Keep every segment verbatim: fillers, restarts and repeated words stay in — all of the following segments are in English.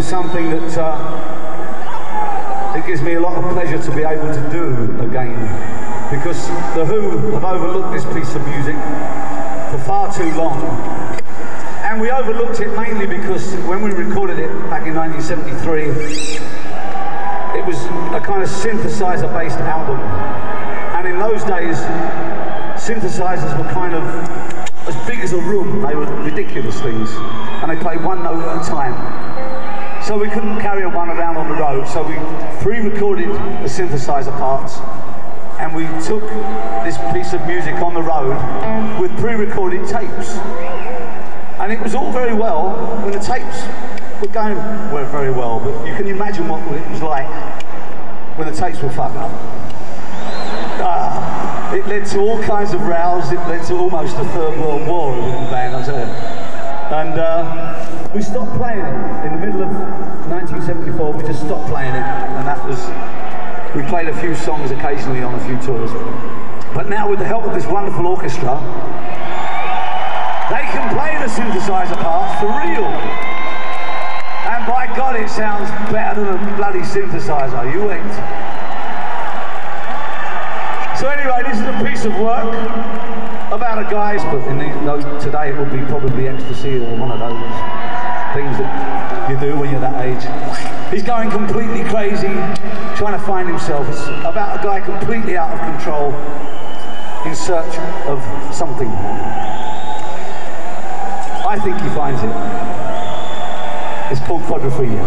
was something that uh, it gives me a lot of pleasure to be able to do again, because The Who have overlooked this piece of music for far too long. And we overlooked it mainly because when we recorded it back in nineteen seventy-three, it was a kind of synthesizer-based album. And in those days, synthesizers were kind of as big as a room. They were ridiculous things. And they played one note at a time. So we couldn't carry one around on the road. So we pre-recorded the synthesizer parts. And we took this piece of music on the road with pre-recorded tapes. And it was all very well when the tapes were going well, very well, but you can imagine what it was like when the tapes were fucked up. Ah, it led to all kinds of rows. It led to almost a Third World War in the band, I tell you. And uh, we stopped playing it in the middle of nineteen seventy-four. We just stopped playing it, and that was. We played a few songs occasionally on a few tours. But now, with the help of this wonderful orchestra, they can play the synthesizer parts for real. And by God, it sounds better than a bloody synthesizer. You ain't. So anyway, this is a piece of work about a guy, but in these, no, today it would be probably ecstasy or one of those things that you do when you're that age. He's going completely crazy, trying to find himself. It's about a guy completely out of control, in search of something. I think he finds it. It's called Quadrophenia.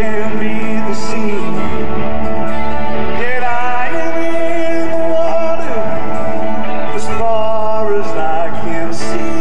can be the sea. Yet I am in the water as far as I can see.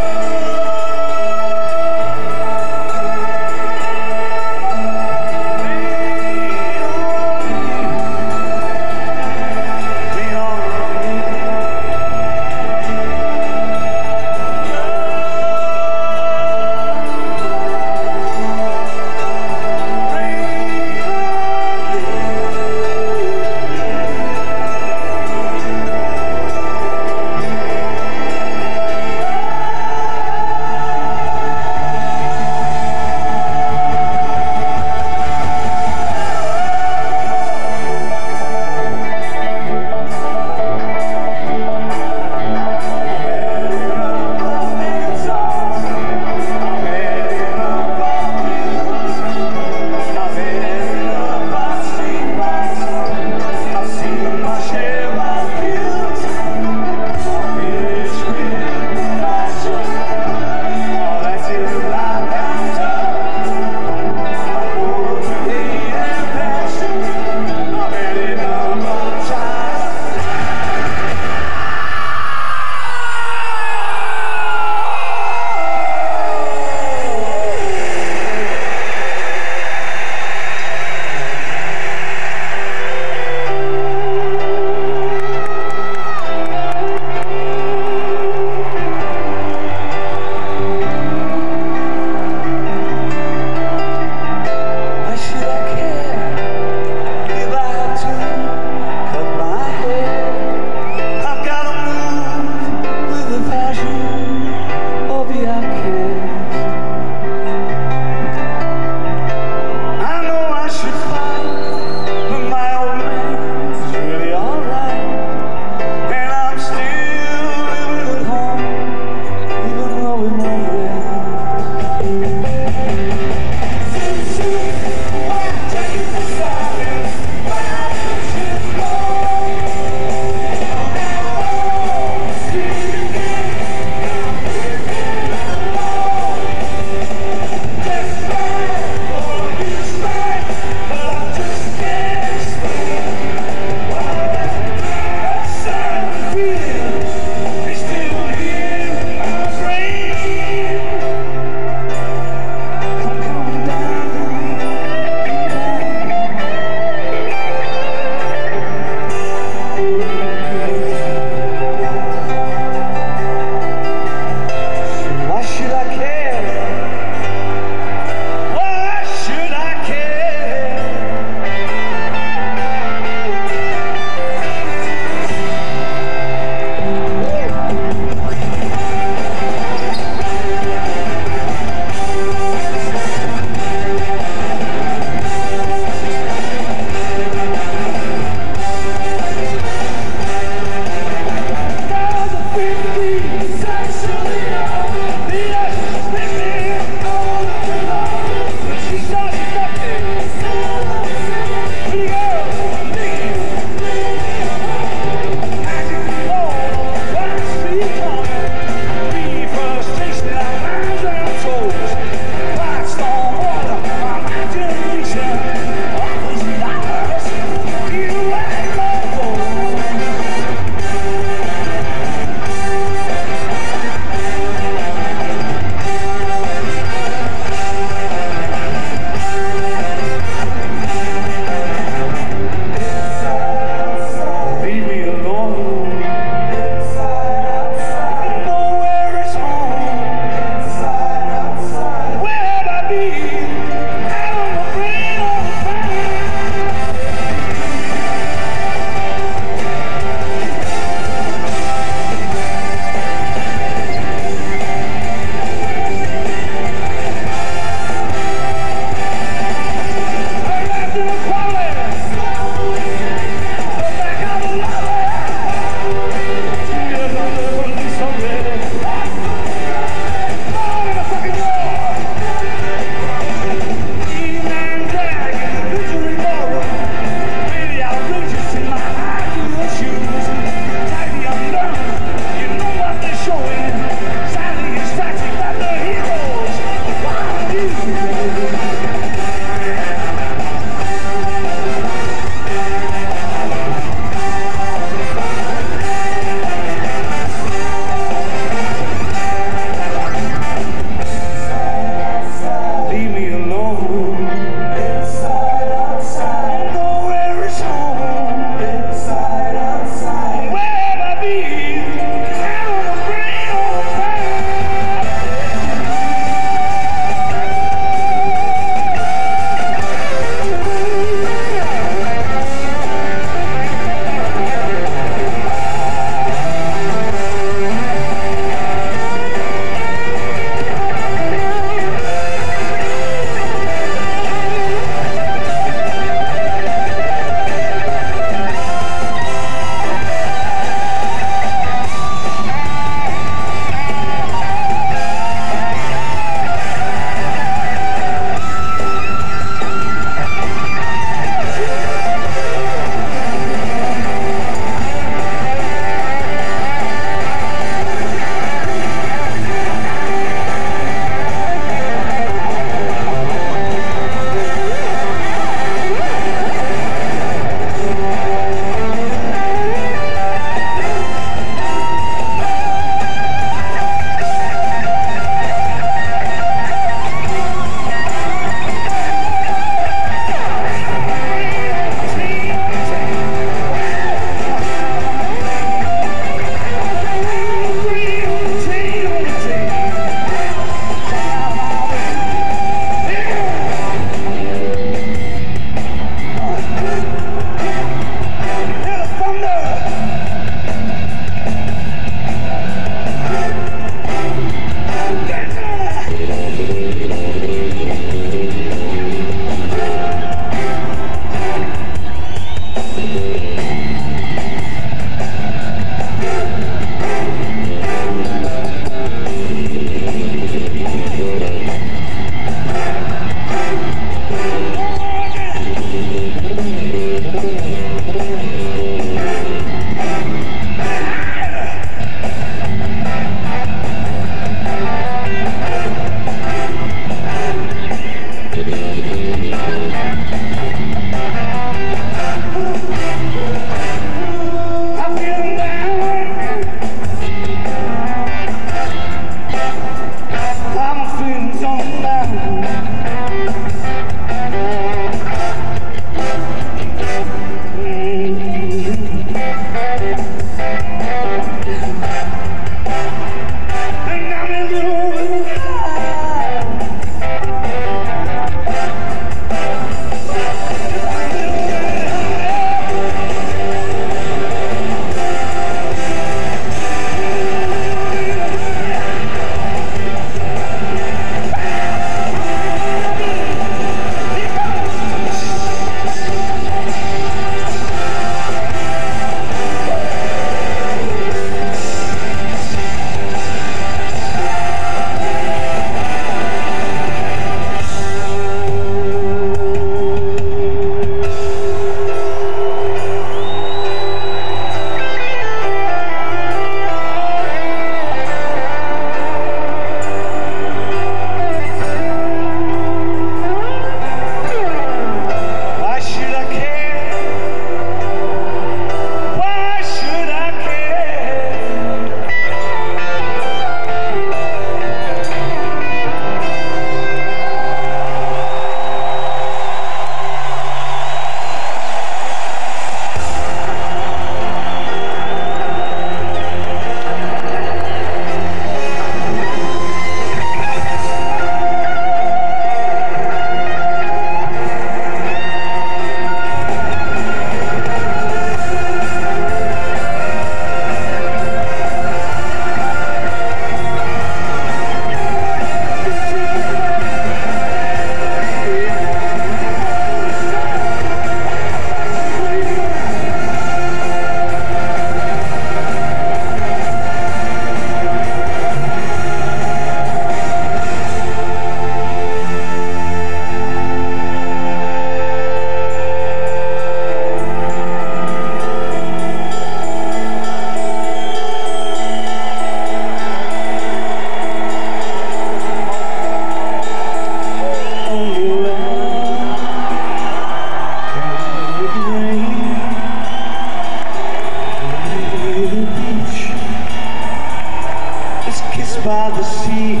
is kissed by the sea.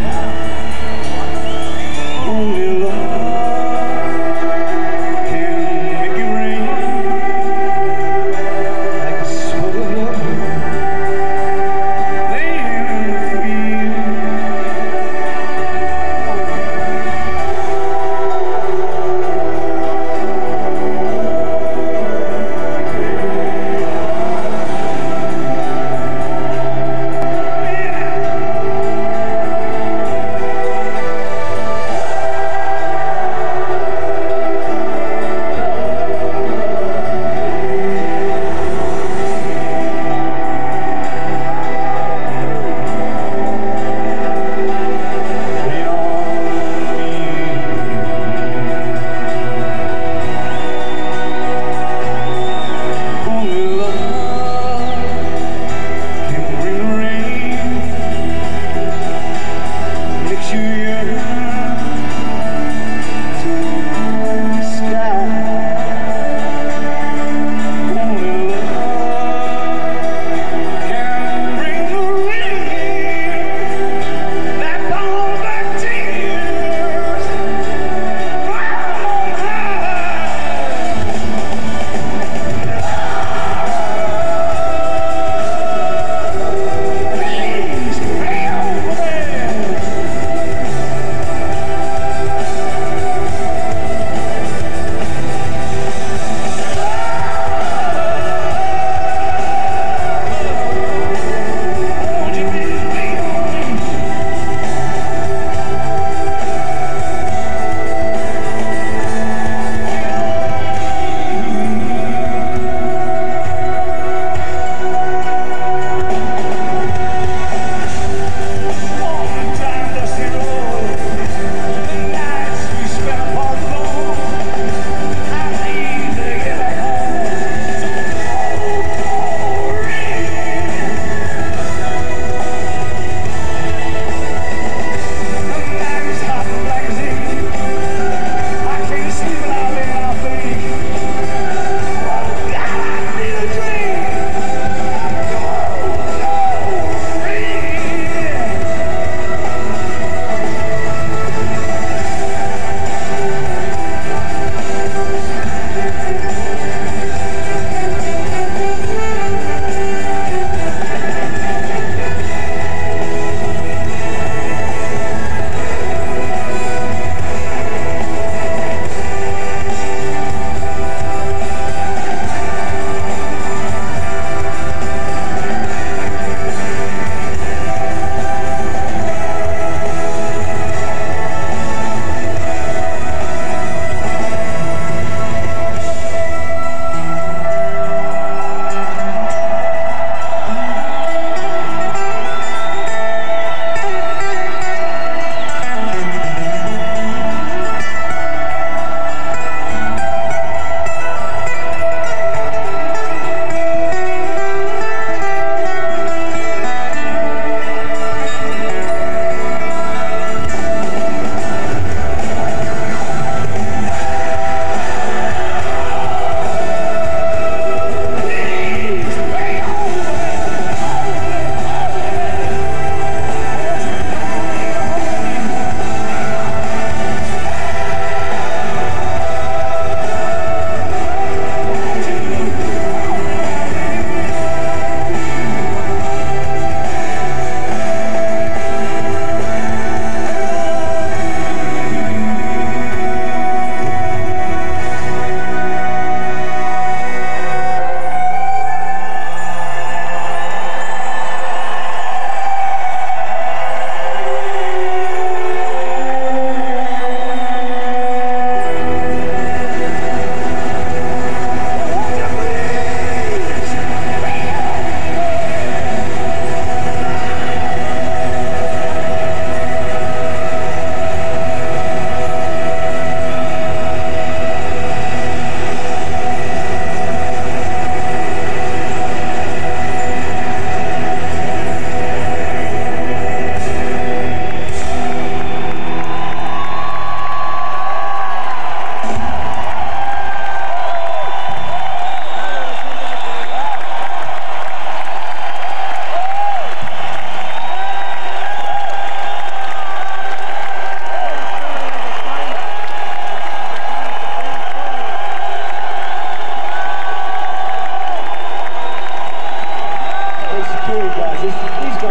Only love can make it rain like a sweat of love laying in the field.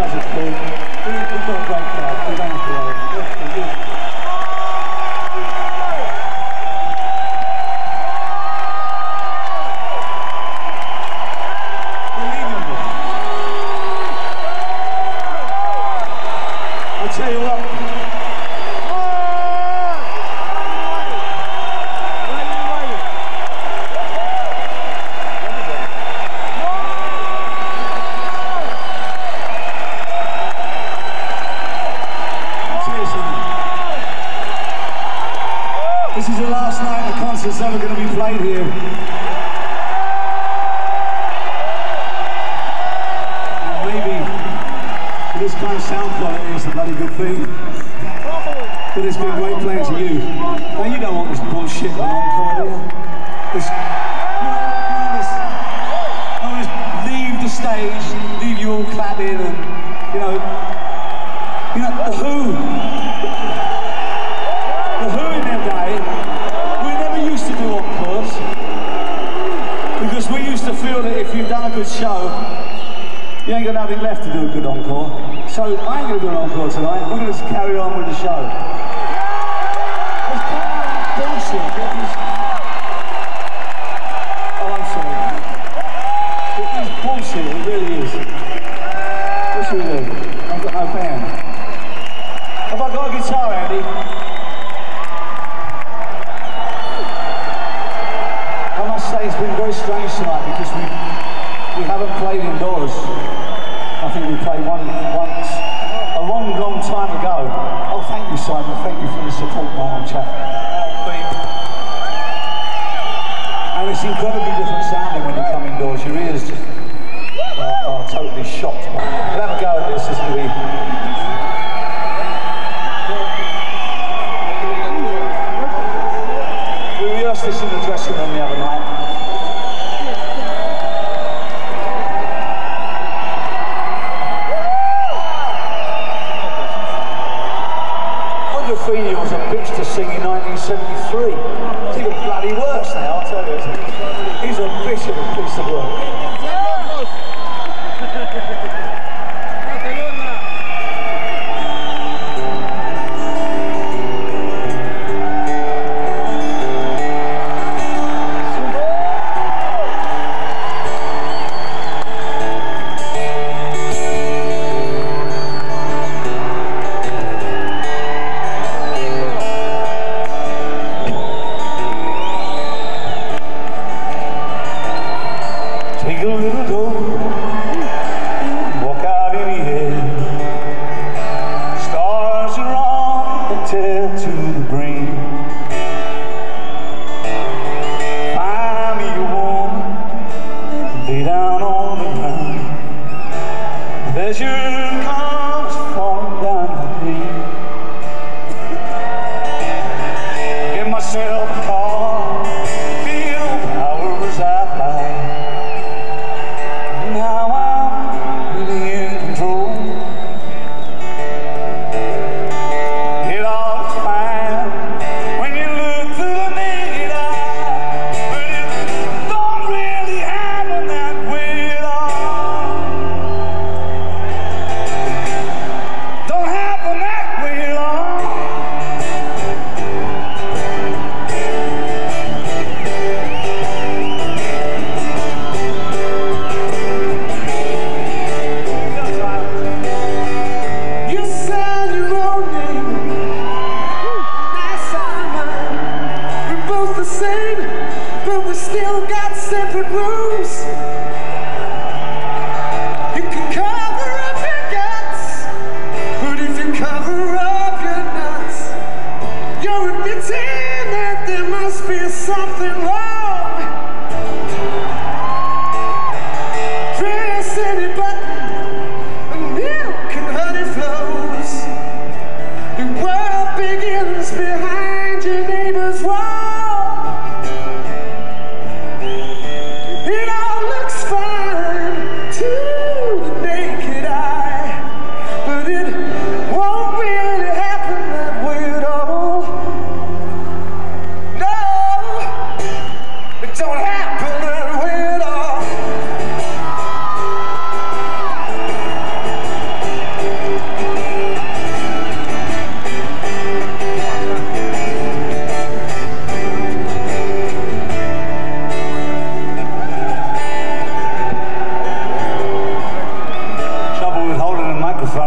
as it's called. We've got a great crowd. We don't have to worry. I'll tell you what. This is the last night the concert's ever going to be played here. And maybe with this kind of sound quality it's a bloody good thing. But it's been great playing to you. Now you don't want this bullshit on encore, do you? This, you know, this, I want to leave the stage, leave you all clapping and, you know, you know, the Who. The Who in their day, we never used to do encores because we used to feel that if you've done a good show, you ain't got nothing left to do a good encore. So I ain't going to do an encore tonight. We're going to just carry on with the show. It's bullshit. Oh, I'm sorry. It is bullshit. It really is. What should we do? I've got no band. Have I got a guitar, Andy? It's been very strange tonight because we we haven't played indoors. I think we played one once a long, long time ago. Oh, thank you, Simon. Thank you for the support, my old chap. And it's incredibly different sounding when you come indoors. Your ears just are, are totally shocked. We'll have a go at this. This is going to be. We rehearsed this in the dressing room the other night. Quadrophenia was a bitch to sing in nineteen seventy-three. It's even bloody worse now, I'll tell you. He's a bitch of a piece of work. Take a little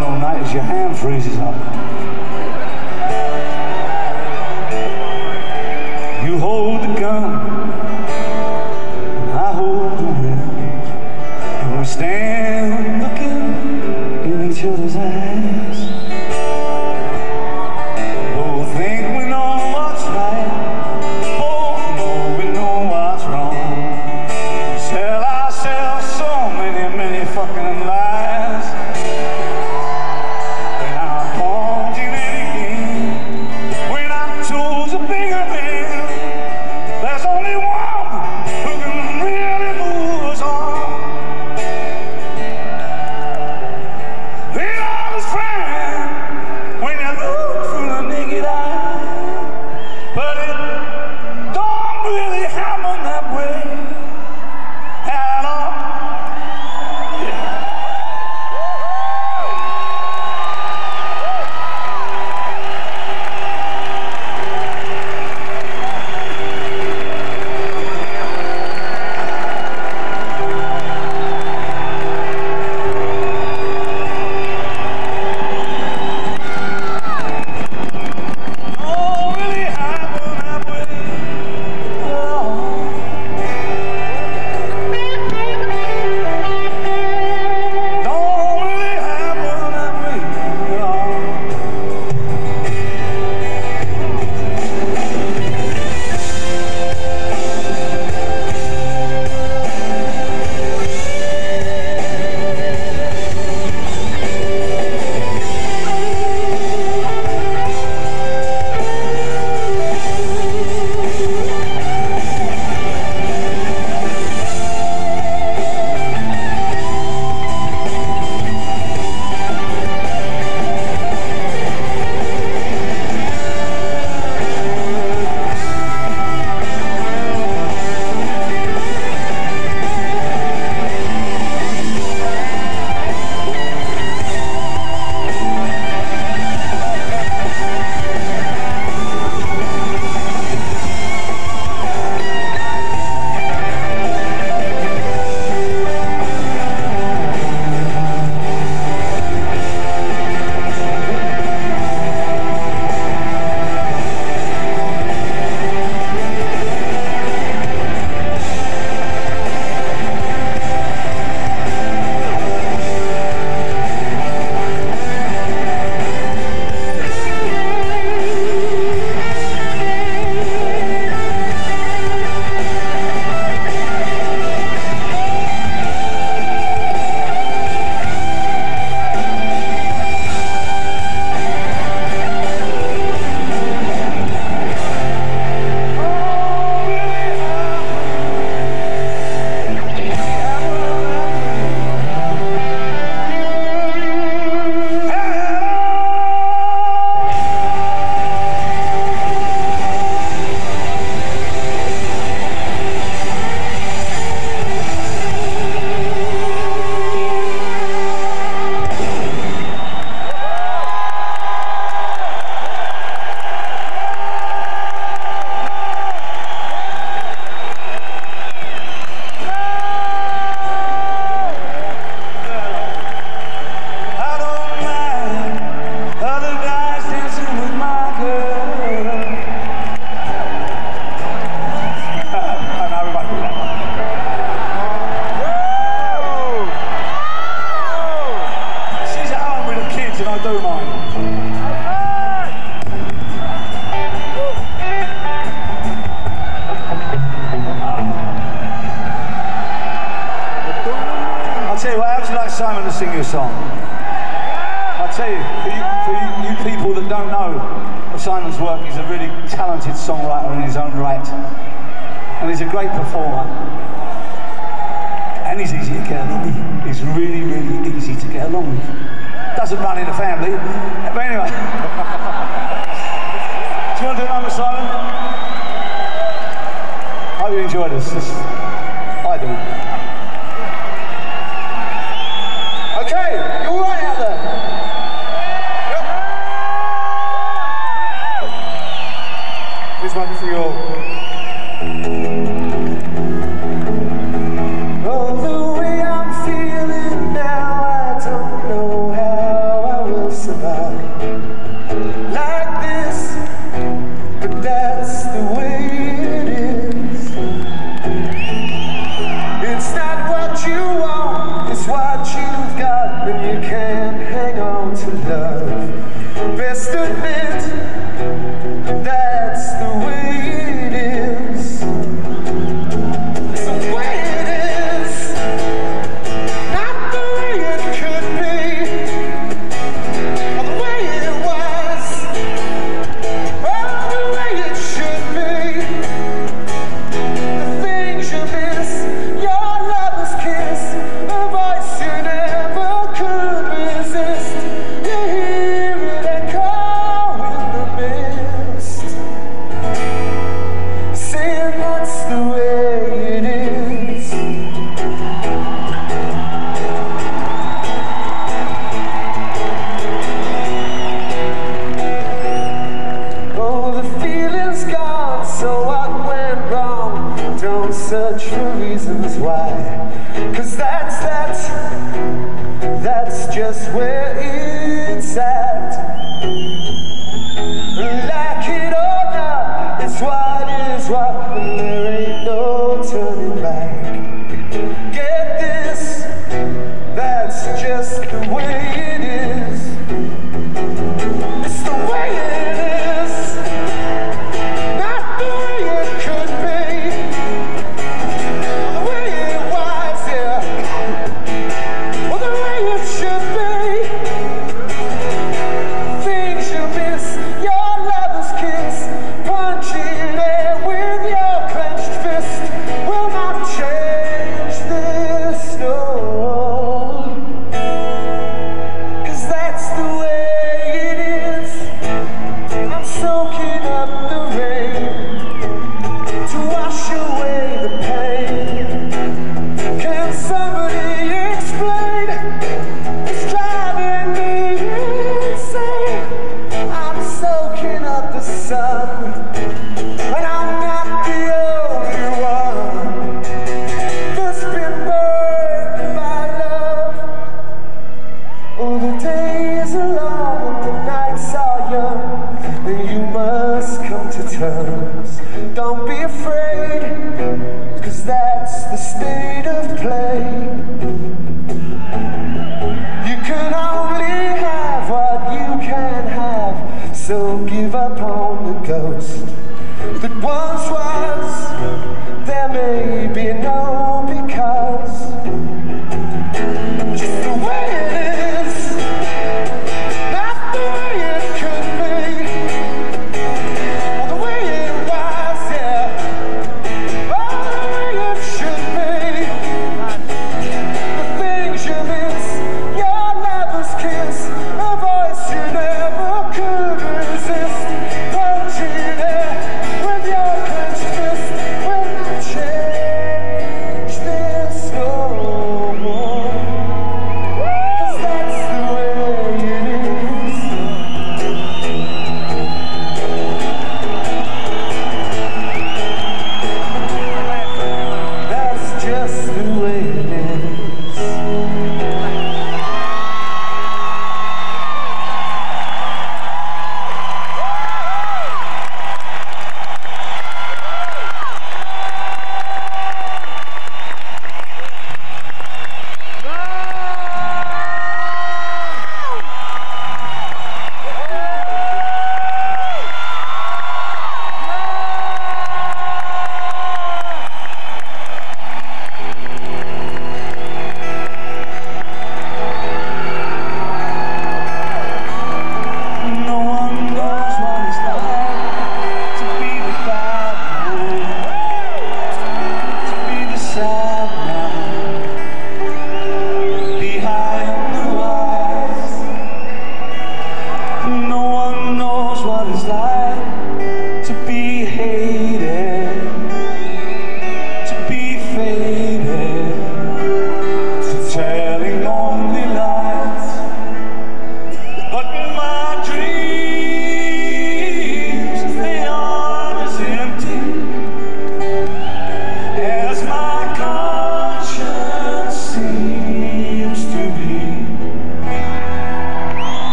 going all night as your hand freezes up. You hold the gun, I hold the range, and we stand looking in each other's eyes. Both think we know what's right, both know we know what's wrong. We sell ourselves so many, many fucking lies. When our bones in any game, when our tools are bigger than, there's only one who can really move us on. They always find when you look through the naked eye, but it don't really happen that way at all. Don't really happen that way at all. Don't really happen that way at all. I don't mind other guys dancing with my girl. I know everybody do that. She's at home with the kids and I don't mind. I'll tell you what, how would you like Simon to sing you a song? I'll tell you, for you, for you, you people that don't know of Simon's work, he's a really talented songwriter in his own right. And he's a great performer. And he's easy to get along with. He's really, really easy to get along with. Doesn't run in the family. But anyway. Do you want to do a number, Simon? I hope you enjoy this. this I do. Okay, you all right out there? Yep. This one for you all. Oh, the way I'm feeling now, I don't know how I like this, but that's the way it is. It's not what you want, it's what you've got, and you can't hang on to love. Best admit, that's the way it is. It's the way it is, not the way it could be, or the way it was, or the way it should be. The things you miss, your lover's kiss, a voice you never could resist. You hear it echo in the mist, saying that's the way it is. Oh, the feeling's gone, so what went wrong? Don't search for reasons why, 'cause that's, that's, that's just where it's at. Like it or not, it's what is what, and there ain't no turning back. Get this, that's just the way it is. It's the way it is, not the way it could be, or the way it was, yeah, or the way it should be. Things you miss, your lover's kiss, punching air with your clenched fist, will not change this, no, 'cause that's the way it is. I'm soaking up the rain to wash away the pain. Can somebody explain? It's driving me insane. I'm soaking up the sun, and I'm not the only one that's been burned by love. Oh, the days are long and the nights are young, and you must come to terms. Don't be afraid, 'cause that's the state of play. You can only have what you can have, so give up on the ghost that once was. There may be no